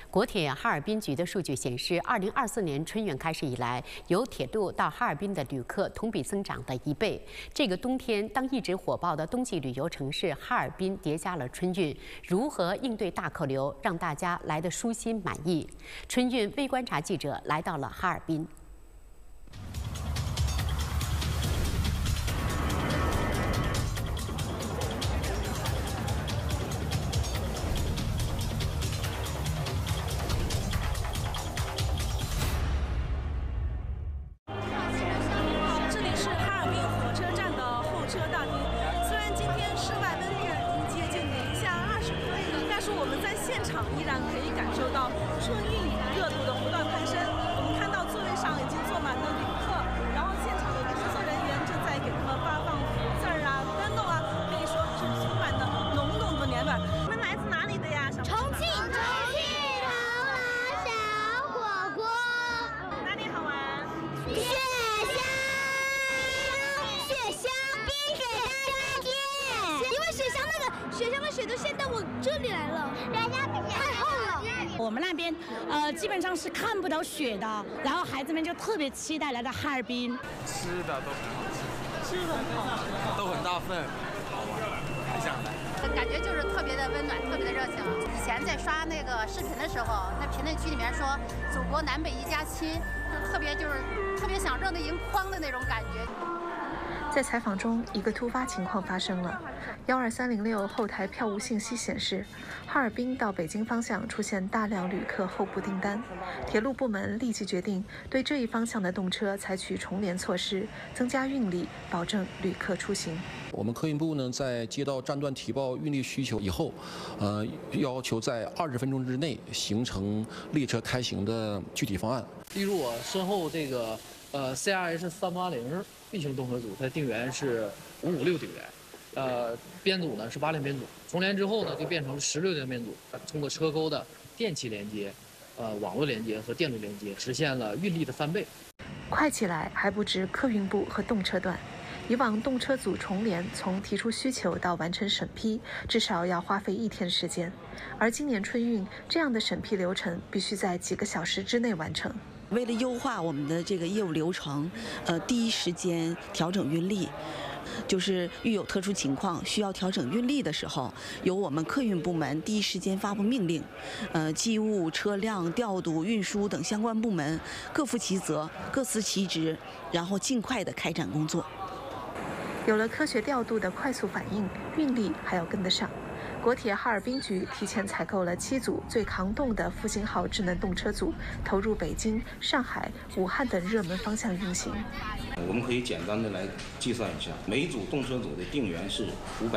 国铁哈尔滨局的数据显示，2024年春运开始以来，由铁路到哈尔滨的旅客同比增长的1倍。这个冬天，当一直火爆的冬季旅游城市哈尔滨叠加了春运，如何应对大客流，让大家来得舒心满意？春运微观察记者来到了哈尔滨。 依然可以感受到春运热度的不断攀升。我们看到座位上已经坐满了旅客，然后现场的工作人员正在给他们发放福字儿啊、灯笼啊，可以说是充满了浓浓的年味儿。你们来自哪里的呀？ 重庆头脑小火锅。 哪里好玩？ 雪乡冰雪大家见。因为雪乡的水都陷到我这里来了，太厚了。 我们那边基本上是看不到雪的，然后孩子们就特别期待来到哈尔滨。 吃的都很好吃， 吃的很好吃， 都很大份，好玩，还想来。 感觉就是特别的温暖，特别的热情。以前在刷那个视频的时候，那评论区里面说“祖国南北一家亲”，就特别想热泪盈眶的那种感觉。 在采访中，一个突发情况发生了。12306后台票务信息显示，哈尔滨到北京方向出现大量旅客候补订单。铁路部门立即决定对这一方向的动车采取重联措施，增加运力，保证旅客出行。 我们客运部呢，在接到站段提报运力需求以后，要求在20分钟之内形成列车开行的具体方案。 例如我身后这个CRH 380 B 型动车组，它的定员是556定员，编组呢是80编组。重联之后呢，就变成16定编组，通过车沟的电气连接、网络连接和电路连接，实现了运力的3倍。 快起来还不止客运部和动车段。 以往动车组重联从提出需求到完成审批，至少要花费1天时间，而今年春运这样的审批流程必须在几个小时之内完成。 为了优化我们的这个业务流程，第一时间调整运力。 就是遇有特殊情况需要调整运力的时候，由我们客运部门第一时间发布命令，机务、车辆调度、运输等相关部门各负其责、各司其职，然后尽快的开展工作。 有了科学调度的快速反应，运力还要跟得上。国铁哈尔滨局提前采购了7组最抗冻的复兴号智能动车组，投入北京、上海、武汉等热门方向运行。 我们可以简单的来计算一下，每组动车组的定员是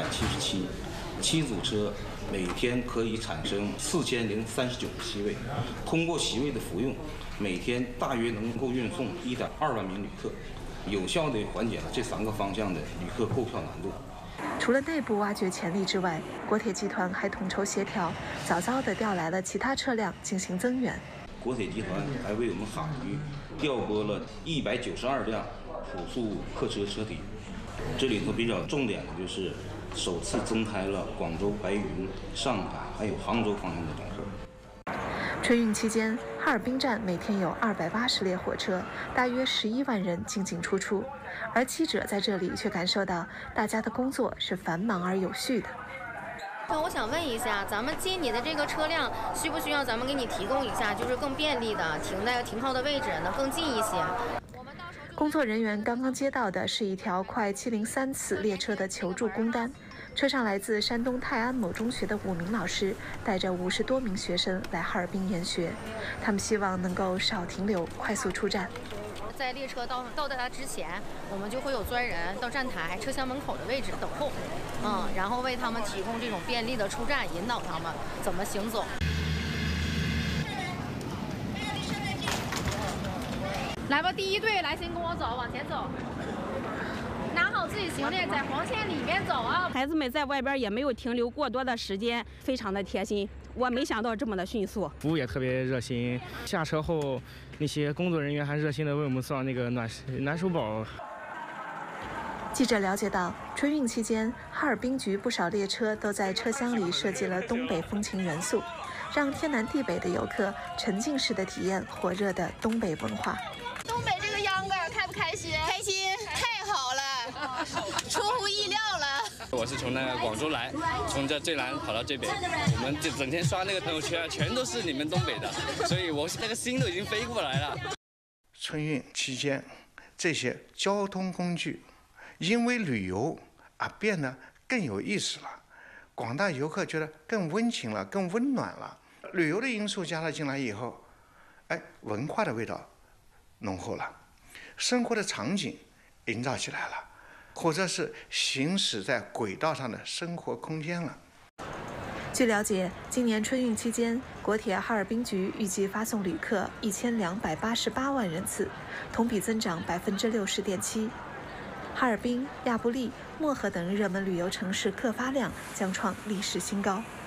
577，7组车每天可以产生4039个席位，通过席位的服用，每天大约能够运送1.2万名旅客，有效地缓解了这3个方向的旅客购票难度。 除了内部挖掘潜力之外，国铁集团还统筹协调，早早地调来了其他车辆进行增援。 国铁集团还为我们哈局调拨了192辆普速客车车体，这里头比较重点的就是首次增开了广州、白云、上海还有杭州方向的专车。 春运期间，哈尔滨站每天有280列火车，大约11万人进进出出。而记者在这里却感受到，大家的工作是繁忙而有序的。 那我想问一下，咱们接你的这个车辆，需不需要咱们给你提供一下，就是更便利的停靠的位置能更近一些？ 工作人员刚刚接到的是一条快703次列车的求助工单。 车上来自山东泰安某中学的5名老师，带着50多名学生来哈尔滨研学。他们希望能够少停留，快速出站。 在列车到达之前，我们就会有专人到站台、车厢门口的位置等候，然后为他们提供这种便利的出站，引导他们怎么行走。来吧，第1队，来，先跟我走，往前走。 拿好自己行李，在黄线里面走啊！ 孩子们在外边也没有停留过多的时间，非常的贴心。我没想到这么的迅速， 服务也特别热心。下车后，那些工作人员还热心的为我们送那个暖手宝。 记者了解到，春运期间，哈尔滨局不少列车都在车厢里设计了东北风情元素。 让天南地北的游客沉浸式的体验火热的东北文化。 东北这个秧歌开不开心？ 开心，太好了，出乎意料了。 我是从那个广州来，从这最南跑到最北，我们就整天刷那个朋友圈，全都是你们东北的，所以我那个心都已经飞过来了。 春运期间，这些交通工具因为旅游变得更有意思了，广大游客觉得更温情了，更温暖了。旅游的因素加了进来以后，文化的味道浓厚了，生活的场景营造起来了，或者是行驶在轨道上的生活空间了。 据了解，今年春运期间，国铁哈尔滨局预计发送旅客1288万人次，同比增长60.7%。哈尔滨、亚布力、漠河等热门旅游城市客发量将创历史新高。